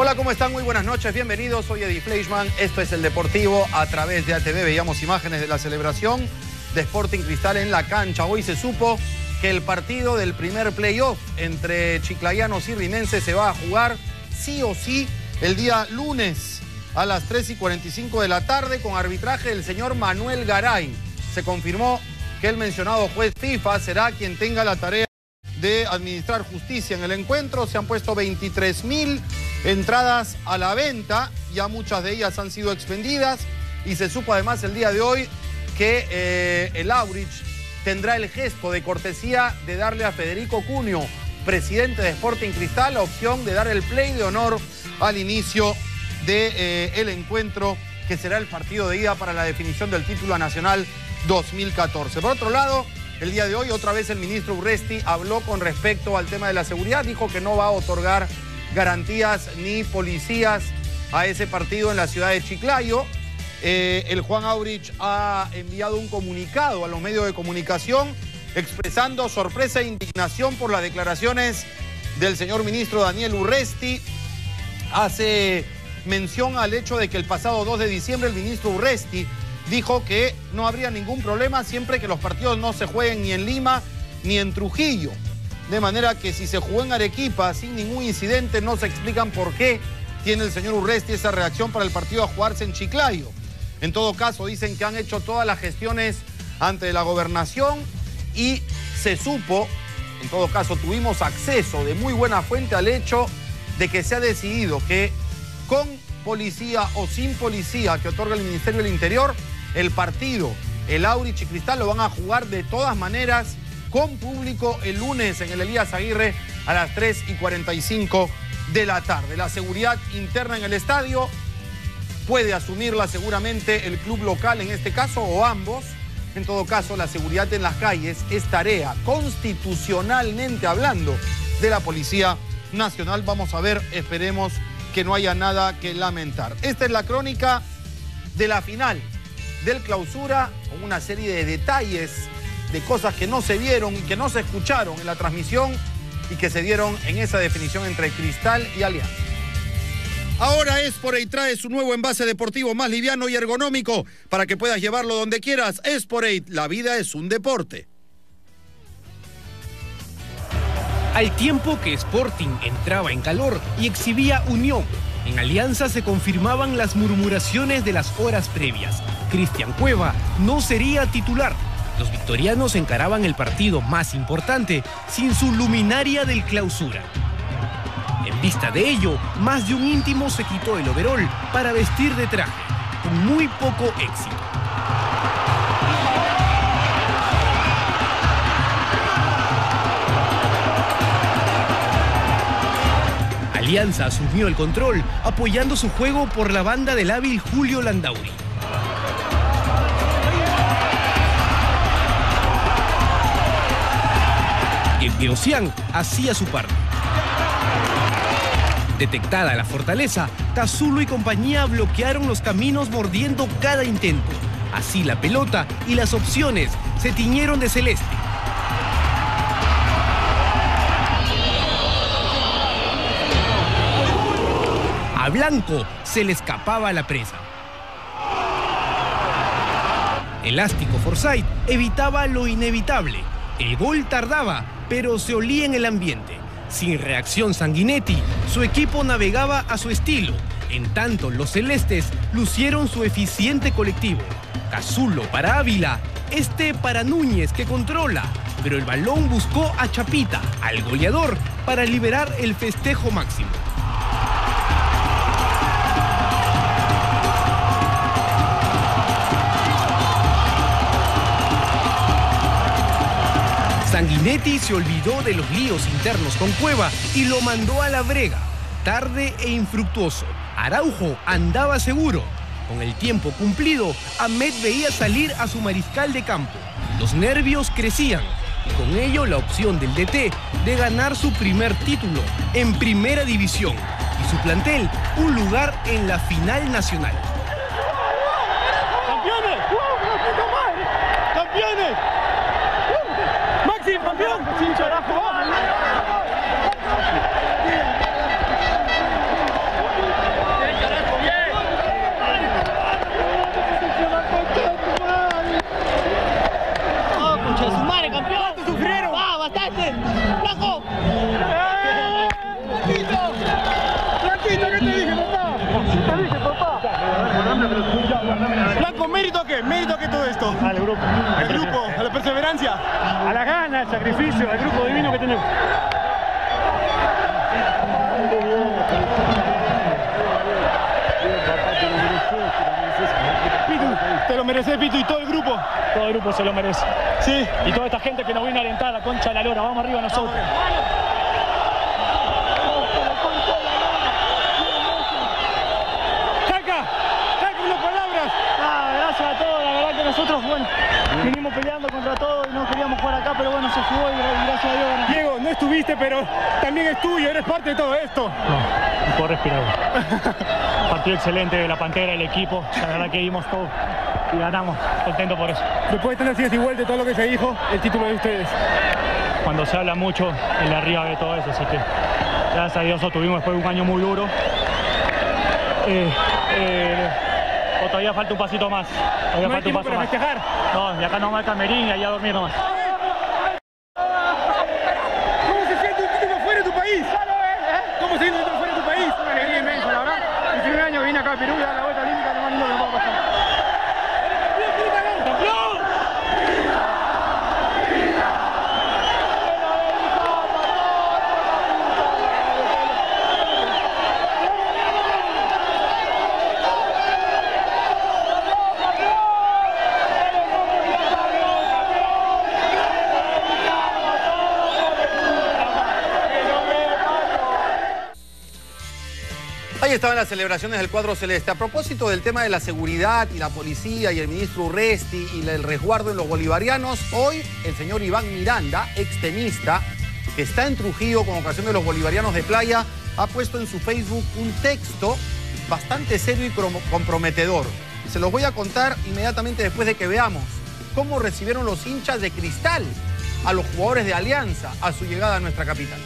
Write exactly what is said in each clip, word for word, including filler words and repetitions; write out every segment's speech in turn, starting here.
Hola, ¿cómo están? Muy buenas noches, bienvenidos. Soy Eddie Fleischmann, esto es El Deportivo a través de A T V. Veíamos imágenes de la celebración de Sporting Cristal en la cancha. Hoy se supo que el partido del primer playoff entre chiclayanos y rimenses se va a jugar sí o sí el día lunes a las tres y cuarenta y cinco de la tarde con arbitraje del señor Manuel Garay. Se confirmó que el mencionado juez FIFA será quien tenga la tarea de administrar justicia en el encuentro. Se han puesto veintitrés mil entradas a la venta, ya muchas de ellas han sido expendidas y se supo además el día de hoy que eh, el Aurich tendrá el gesto de cortesía de darle a Federico Cunio, presidente de Sporting Cristal, la opción de dar el play de honor al inicio del de, eh, encuentro que será el partido de ida para la definición del título nacional dos mil catorce. Por otro lado, el día de hoy otra vez el ministro Urresti habló con respecto al tema de la seguridad, dijo que no va a otorgar garantías ni policías a ese partido en la ciudad de Chiclayo. Eh, el Juan Aurich ha enviado un comunicado a los medios de comunicación expresando sorpresa e indignación por las declaraciones del señor ministro Daniel Urresti. Hace mención al hecho de que el pasado dos de diciembre el ministro Urresti dijo que no habría ningún problema siempre que los partidos no se jueguen ni en Lima ni en Trujillo. De manera que si se jugó en Arequipa sin ningún incidente, no se explican por qué tiene el señor Urresti esa reacción para el partido a jugarse en Chiclayo. En todo caso, dicen que han hecho todas las gestiones ante la gobernación y se supo, en todo caso tuvimos acceso de muy buena fuente al hecho de que se ha decidido que con policía o sin policía que otorga el Ministerio del Interior, el partido, el Aurich y Cristal lo van a jugar de todas maneras con público el lunes en el Elías Aguirre a las tres y cuarenta y cinco de la tarde. La seguridad interna en el estadio puede asumirla seguramente el club local en este caso o ambos. En todo caso, la seguridad en las calles es tarea constitucionalmente hablando de la Policía Nacional. Vamos a ver, esperemos que no haya nada que lamentar. Esta es la crónica de la final del Clausura, con una serie de detalles, de cosas que no se vieron y que no se escucharon en la transmisión y que se dieron en esa definición entre Cristal y Alianza. Ahora Esporate trae su nuevo envase deportivo más liviano y ergonómico para que puedas llevarlo donde quieras. Esporate, la vida es un deporte. Al tiempo que Sporting entraba en calor y exhibía unión, en Alianza se confirmaban las murmuraciones de las horas previas. Cristian Cueva no sería titular. Los victorianos encaraban el partido más importante sin su luminaria del Clausura. En vista de ello, más de un íntimo se quitó el overol para vestir de traje, con muy poco éxito. Alianza asumió el control, apoyando su juego por la banda del hábil Julio Landauri. Beosian hacía su parte. Detectada la fortaleza, Cazzulo y compañía bloquearon los caminos mordiendo cada intento. Así la pelota y las opciones se tiñeron de celeste. A Blanco se le escapaba la presa. Elástico Forsyth evitaba lo inevitable. El gol tardaba, pero se olía en el ambiente. Sin reacción Sanguinetti, su equipo navegaba a su estilo. En tanto, los celestes lucieron su eficiente colectivo. Cazzulo para Ávila, este para Núñez que controla. Pero el balón buscó a Chapita, al goleador, para liberar el festejo máximo. Sanguinetti se olvidó de los líos internos con Cueva y lo mandó a la brega. Tarde e infructuoso. Araujo andaba seguro. Con el tiempo cumplido, Ahmed veía salir a su mariscal de campo. Los nervios crecían y con ello la opción del D T de ganar su primer título en Primera División y su plantel un lugar en la final nacional. ¡Campeones! ¡Campeones! ¡Maxi, campeón! ¡Sin carajo! ¿Mérito a qué? ¿Mérito a qué todo esto? Al grupo. ¿Al grupo? ¿A la perseverancia? A la gana, al sacrificio, al grupo divino que tenemos. Pitu, te lo mereces, Pitu, y todo el grupo. Todo el grupo se lo merece. Sí. Y toda esta gente que nos viene a alentar, la concha de la lora. Vamos arriba nosotros. ¡Chaca! ¡Chaca, unas palabras! Ah, gracias a todos. La verdad que nosotros, bueno, vinimos peleando contra todo y no queríamos jugar acá, pero bueno, se jugó y gracias a Dios ganamos. Diego, no estuviste, pero también es tuyo, eres parte de todo esto. No, no puedo respirar. Partido excelente de la Pantera, el equipo. La verdad que dimos todo y ganamos. Contento por eso. Después de tener así igual de todo lo que se dijo, el título de ustedes. Cuando se habla mucho, el de arriba ve todo eso, así que gracias a Dios tuvimos después de un año muy duro. Eh, eh, o todavía falta un pasito más. Todavía No hay falta un tiempo paso para más. festejar. No, y acá nomás el camerín y allá a dormir nomás. ¿Cómo se siente un título fuera de tu país? ¿Cómo se siente un título fuera de tu país? Una alegría inmensa, la verdad. El primer año que vine acá a Perú y a dar la vuelta olímpica, lo más lindo que me puede pasar. Ahí estaban las celebraciones del cuadro celeste. A propósito del tema de la seguridad y la policía y el ministro Urresti y el resguardo en los bolivarianos, hoy el señor Iván Miranda, extenista, que está en Trujillo con ocasión de los bolivarianos de playa, ha puesto en su Facebook un texto bastante serio y comprometedor. Se los voy a contar inmediatamente después de que veamos cómo recibieron los hinchas de Cristal a los jugadores de Alianza a su llegada a nuestra capital.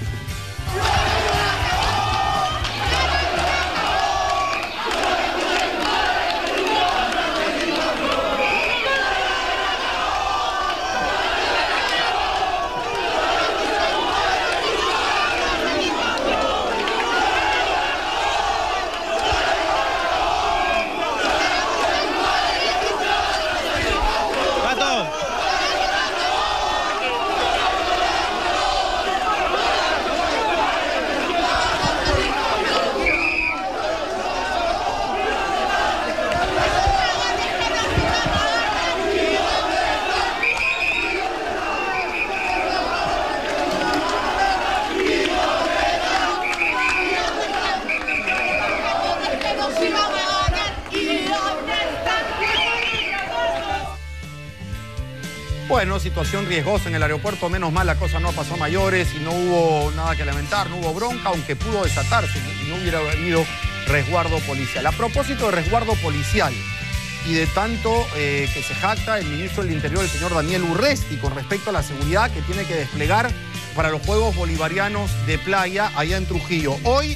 Bueno, situación riesgosa en el aeropuerto, menos mal la cosa no pasó a mayores y no hubo nada que lamentar, no hubo bronca, aunque pudo desatarse y no hubiera habido resguardo policial. A propósito de resguardo policial y de tanto eh, que se jacta el ministro del Interior, el señor Daniel Urresti, con respecto a la seguridad que tiene que desplegar para los Juegos Bolivarianos de Playa allá en Trujillo. Hoy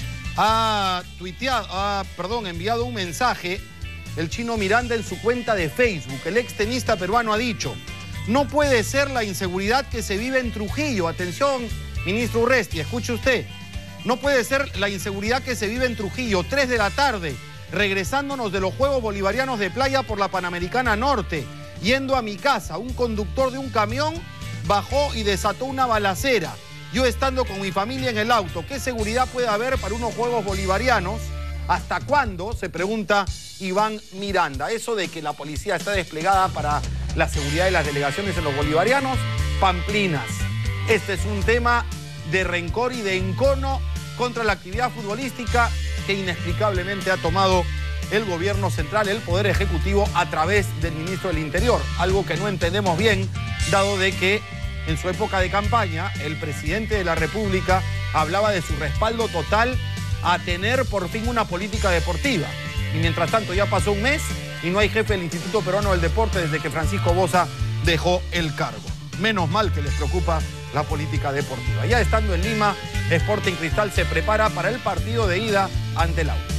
ha tuiteado, ha, perdón, enviado un mensaje el chino Miranda en su cuenta de Facebook. El extenista peruano ha dicho: no puede ser la inseguridad que se vive en Trujillo. Atención, ministro Urresti, escuche usted. No puede ser la inseguridad que se vive en Trujillo. tres de la tarde, regresándonos de los Juegos Bolivarianos de Playa por la Panamericana Norte. Yendo a mi casa, un conductor de un camión bajó y desató una balacera. Yo estando con mi familia en el auto. ¿Qué seguridad puede haber para unos Juegos Bolivarianos? ¿Hasta cuándo? Se pregunta Iván Miranda. Eso de que la policía está desplegada para la seguridad de las delegaciones en los bolivarianos, pamplinas. Este es un tema de rencor y de encono contra la actividad futbolística que inexplicablemente ha tomado el gobierno central, el Poder Ejecutivo, a través del ministro del Interior. Algo que no entendemos bien, dado de que en su época de campaña, el presidente de la República hablaba de su respaldo total a tener por fin una política deportiva. Y mientras tanto ya pasó un mes y no hay jefe del Instituto Peruano del Deporte desde que Francisco Boza dejó el cargo. Menos mal que les preocupa la política deportiva. Ya estando en Lima, Sporting Cristal se prepara para el partido de ida ante el Aucas.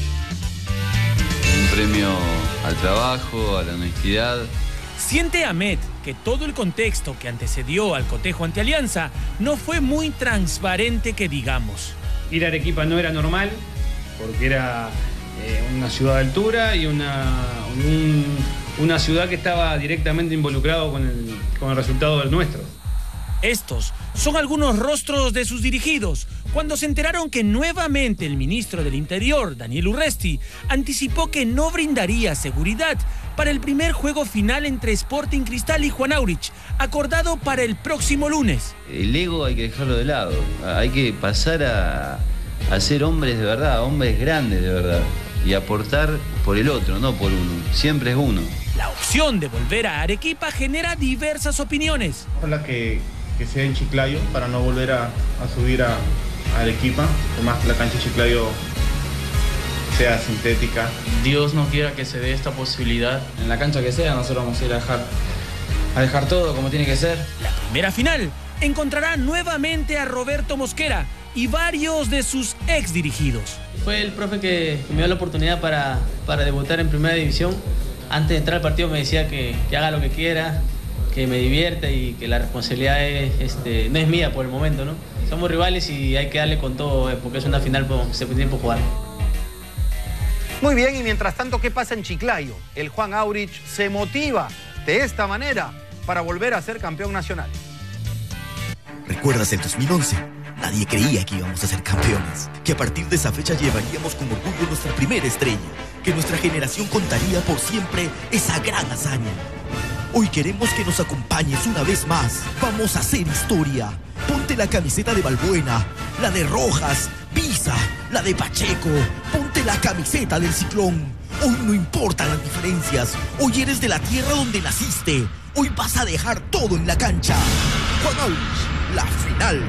Un premio al trabajo, a la honestidad. Siente Ahmed que todo el contexto que antecedió al cotejo ante Alianza no fue muy transparente, que digamos. Ir a Arequipa no era normal, porque era eh, una ciudad de altura y una, un, una ciudad que estaba directamente involucrado con el, con el resultado del nuestro. Estos son algunos rostros de sus dirigidos cuando se enteraron que nuevamente el ministro del Interior, Daniel Urresti, anticipó que no brindaría seguridad para el primer juego final entre Sporting Cristal y Juan Aurich, acordado para el próximo lunes. El ego hay que dejarlo de lado, hay que pasar a, a ser hombres de verdad, hombres grandes de verdad, y aportar por el otro, no por uno, siempre es uno. La opción de volver a Arequipa genera diversas opiniones. Ojalá que, que sea en Chiclayo para no volver a, a subir a, a Arequipa, además la cancha de Chiclayo sea sintética. Dios no quiera que se dé esta posibilidad. En la cancha que sea, nosotros vamos a ir a dejar, a dejar todo como tiene que ser. La primera final encontrará nuevamente a Roberto Mosquera y varios de sus ex dirigidos. Fue el profe que, que me dio la oportunidad para, para debutar en primera división. Antes de entrar al partido me decía que, que haga lo que quiera, que me divierta y que la responsabilidad es, este, no es mía por el momento, ¿no? Somos rivales y hay que darle con todo porque es una final que se tiene que jugar. Muy bien, y mientras tanto, ¿qué pasa en Chiclayo? El Juan Aurich se motiva de esta manera para volver a ser campeón nacional. ¿Recuerdas el dos mil once? Nadie creía que íbamos a ser campeones, que a partir de esa fecha llevaríamos con orgullo nuestra primera estrella, que nuestra generación contaría por siempre esa gran hazaña. Hoy queremos que nos acompañes una vez más. Vamos a hacer historia. Ponte la camiseta de Balbuena, la de Rojas, Pisa, la de Pacheco. Ponte la camiseta del Ciclón. Hoy no importan las diferencias. Hoy eres de la tierra donde naciste. Hoy vas a dejar todo en la cancha. Juan Aurich, la final.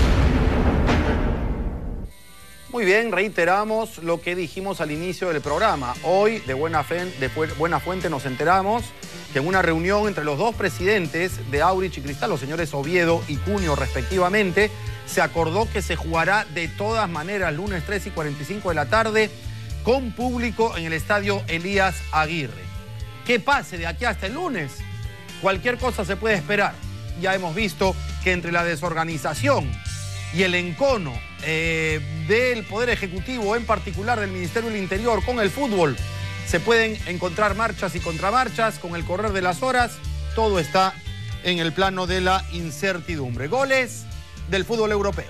Muy bien, reiteramos lo que dijimos al inicio del programa. Hoy, de buena, fe, de buena fuente, nos enteramos que en una reunión entre los dos presidentes de Aurich y Cristal, los señores Oviedo y Cunio respectivamente, se acordó que se jugará de todas maneras lunes tres y cuarenta y cinco de la tarde con público en el estadio Elías Aguirre. ¿Qué pase de aquí hasta el lunes? Cualquier cosa se puede esperar. Ya hemos visto que entre la desorganización y el encono eh, del Poder Ejecutivo, en particular del Ministerio del Interior, con el fútbol, se pueden encontrar marchas y contramarchas con el correr de las horas. Todo está en el plano de la incertidumbre. Goles del fútbol europeo.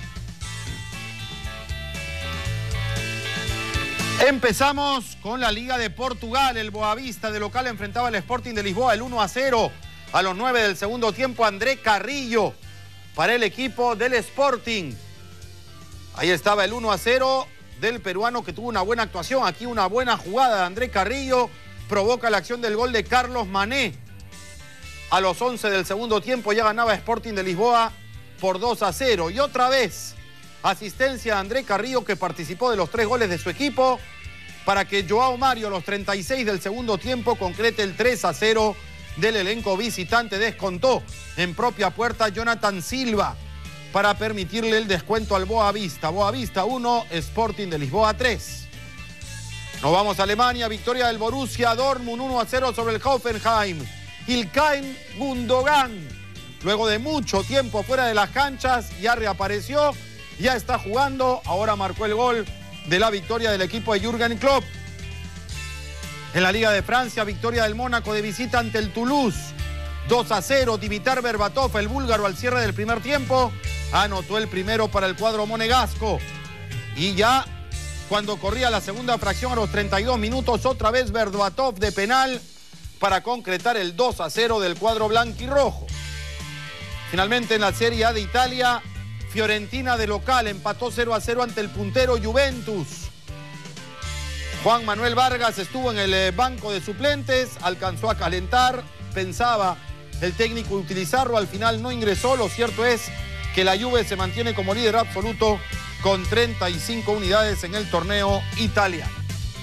Empezamos con la Liga de Portugal. El Boavista de local enfrentaba al Sporting de Lisboa, el uno a cero. A los nueve del segundo tiempo, André Carrillo para el equipo del Sporting. Ahí estaba el uno a cero del peruano, que tuvo una buena actuación. Aquí una buena jugada de André Carrillo provoca la acción del gol de Carlos Mané. A los once del segundo tiempo ya ganaba Sporting de Lisboa por dos a cero. Y otra vez, asistencia de André Carrillo, que participó de los tres goles de su equipo, para que Joao Mario a los treinta y seis del segundo tiempo concrete el tres a cero del elenco visitante. Descontó en propia puerta Jonathan Silva para permitirle el descuento al Boavista. Boavista uno, Sporting de Lisboa tres. Nos vamos a Alemania, victoria del Borussia Dortmund uno a cero sobre el Hoffenheim. Ilkay Gundogan, luego de mucho tiempo fuera de las canchas, ya reapareció, ya está jugando, ahora marcó el gol de la victoria del equipo de Jürgen Klopp. En la Liga de Francia, victoria del Mónaco de visita ante el Toulouse. dos a cero, Dimitar Berbatov, el búlgaro, al cierre del primer tiempo, anotó el primero para el cuadro monegasco. Y ya cuando corría la segunda fracción a los treinta y dos minutos, otra vez Berbatov de penal para concretar el dos a cero del cuadro blanquirrojo. Finalmente en la Serie A de Italia, Fiorentina de local empató cero a cero ante el puntero Juventus. Juan Manuel Vargas estuvo en el banco de suplentes, alcanzó a calentar, pensaba el técnico utilizarlo, al final no ingresó. Lo cierto es que la Juve se mantiene como líder absoluto con treinta y cinco unidades en el torneo italiano.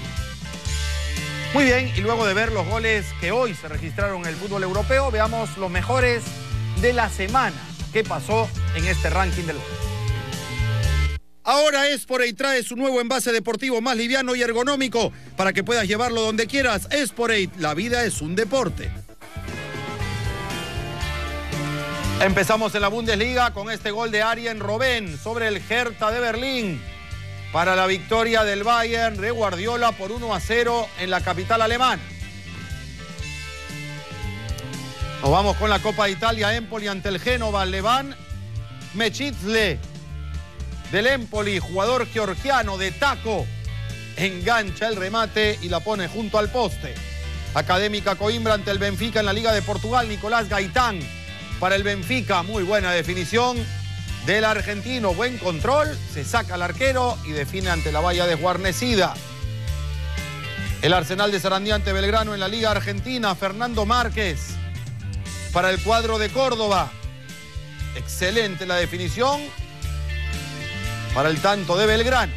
Muy bien, y luego de ver los goles que hoy se registraron en el fútbol europeo, veamos los mejores de la semana. ¿Qué pasó en este ranking del gol? Ahora Esporate trae su nuevo envase deportivo más liviano y ergonómico para que puedas llevarlo donde quieras. Esporate, la vida es un deporte. Empezamos en la Bundesliga con este gol de Arjen Robben sobre el Hertha de Berlín. para la victoria del Bayern de Guardiola por uno a cero en la capital alemana. Nos vamos con la Copa de Italia. Empoli ante el Génova. Levan Mechizle del Empoli, jugador georgiano de taco, engancha el remate y la pone junto al poste. Académica Coimbra ante el Benfica en la Liga de Portugal. Nicolás Gaitán para el Benfica. Muy buena definición del argentino. Buen control. Se saca al arquero y define ante la valla desguarnecida. El Arsenal de Sarandí ante Belgrano en la Liga Argentina. Fernando Márquez para el cuadro de Córdoba. Excelente la definición para el tanto de Belgrano.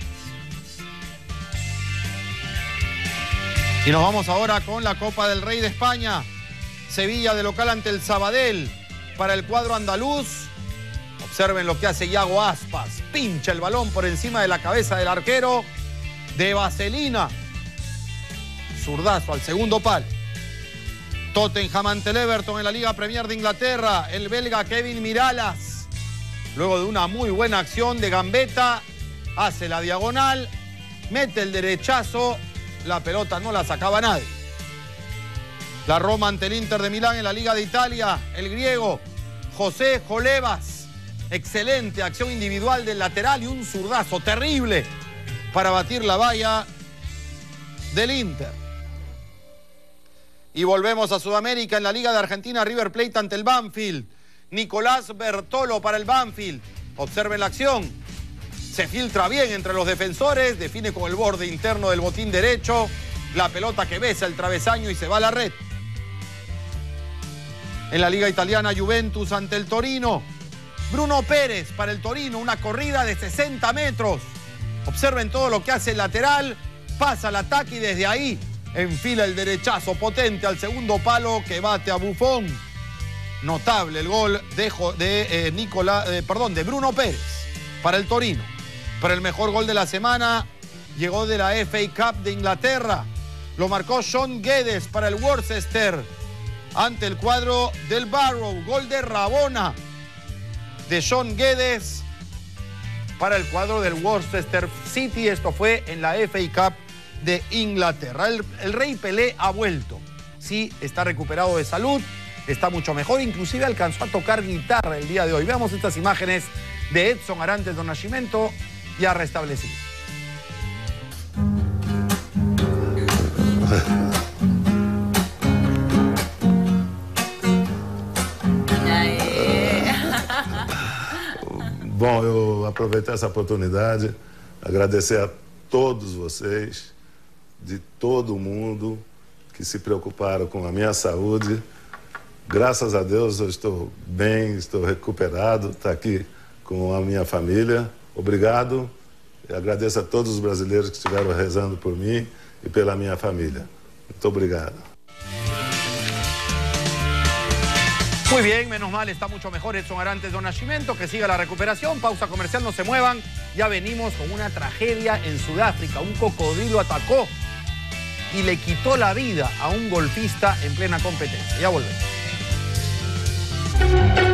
Y nos vamos ahora con la Copa del Rey de España. Sevilla de local ante el Sabadell para el cuadro andaluz. Observen lo que hace Iago Aspas. Pincha el balón por encima de la cabeza del arquero de Vaselina. Zurdazo al segundo palo. Tottenham ante el Everton en la Liga Premier de Inglaterra. El belga Kevin Miralas, luego de una muy buena acción de gambeta, hace la diagonal, mete el derechazo, la pelota no la sacaba nadie. La Roma ante el Inter de Milán en la Liga de Italia. El griego José Jolevas, excelente acción individual del lateral y un zurdazo terrible para batir la valla del Inter. Y volvemos a Sudamérica en la Liga de Argentina. River Plate ante el Banfield. Nicolás Bertolo para el Banfield. Observen la acción. Se filtra bien entre los defensores. Define con el borde interno del botín derecho. La pelota que besa el travesaño y se va a la red. En la Liga Italiana, Juventus ante el Torino. Bruno Pérez para el Torino. Una corrida de sesenta metros. Observen todo lo que hace el lateral. Pasa el ataque y desde ahí enfila el derechazo potente al segundo palo que bate a Buffon. Notable el gol de, de, eh, Nicolás, eh, perdón, de Bruno Pérez para el Torino. Pero el mejor gol de la semana llegó de la F A Cup de Inglaterra. Lo marcó Sean Guedes para el Worcester ante el cuadro del Barrow. Gol de Rabona de Sean Guedes para el cuadro del Worcester City. Esto fue en la F A Cup de Inglaterra. El, el Rey Pelé ha vuelto. Sí, está recuperado de salud, está mucho mejor, inclusive alcanzó a tocar guitarra el día de hoy. Veamos estas imágenes de Edson Arantes do Nascimento, ya restablecido. Bom, eu aproveitar essa oportunidade, agradecer a todos vocês, de todo mundo que se preocuparam com a minha saúde. Graças a Deus eu estou bem, estou recuperado, estou aqui com a minha família. Obrigado e agradeço a todos os brasileiros que estiveram rezando por mim e pela minha família. Muito obrigado. Muy bien, menos mal, está mucho mejor Edson Arantes do Nascimento. Que siga la recuperación. Pausa comercial, no se muevan. Ya venimos con una tragedia en Sudáfrica. Un cocodrilo atacó y le quitó la vida a un golfista en plena competencia. Ya volvemos.